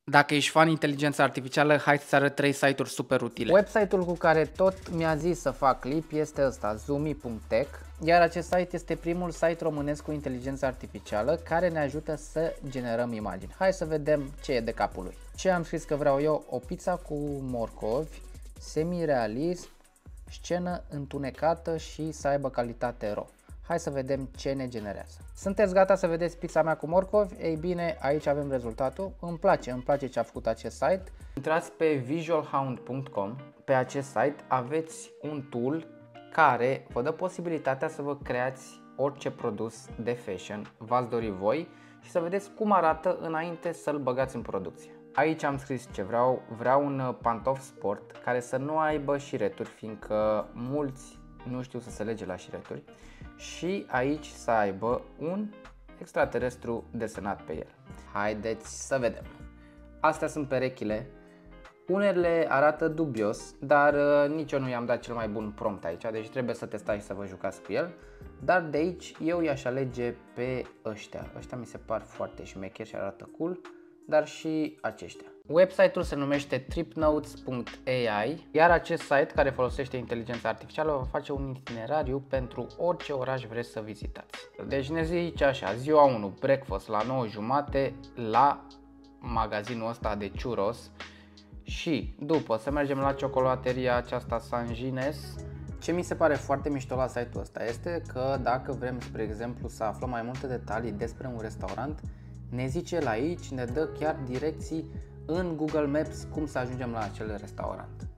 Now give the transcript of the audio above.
Dacă ești fan inteligența artificială, hai să-ți arăt 3 site-uri super utile. Website-ul cu care tot mi-a zis să fac clip este ăsta, zoomi.tech, iar acest site este primul site românesc cu inteligență artificială care ne ajută să generăm imagini. Hai să vedem ce e de capul lui. Ce am scris că vreau eu? O pizza cu morcovi, semi-realism, scenă întunecată și să aibă calitate RAW. Hai să vedem ce ne generează. Sunteți gata să vedeți pizza mea cu morcovi? Ei bine, aici avem rezultatul. Îmi place ce a făcut acest site. Intrați pe visualhound.com. Pe acest site aveți un tool care vă dă posibilitatea să vă creați orice produs de fashion v-ați dori voi și să vedeți cum arată înainte să-l băgați în producție. Aici am scris ce vreau. Vreau un pantof sport care să nu aibă șireturi, fiindcă mulți nu știu să se lege la șireturi, și aici să aibă un extraterestru desenat pe el. Haideți să vedem. Astea sunt perechile. Unele arată dubios, dar nici eu nu i-am dat cel mai bun prompt aici, deci trebuie să testați și să vă jucați cu el. Dar de aici eu i-aș alege pe ăștia. Ăștia mi se par foarte șmecheri și arată cool, dar și aceștia. Website-ul se numește tripnotes.ai, iar acest site care folosește inteligența artificială va face un itinerariu pentru orice oraș vreți să vizitați. Deci ne zice așa: ziua 1, breakfast la 9:30 la magazinul ăsta de churros, și după să mergem la ciocolăteria aceasta San Gines. Ce mi se pare foarte mișto la site-ul ăsta este că dacă vrem, spre exemplu, să aflăm mai multe detalii despre un restaurant, ne zice la aici, ne dă chiar direcții în Google Maps cum să ajungem la acel restaurant.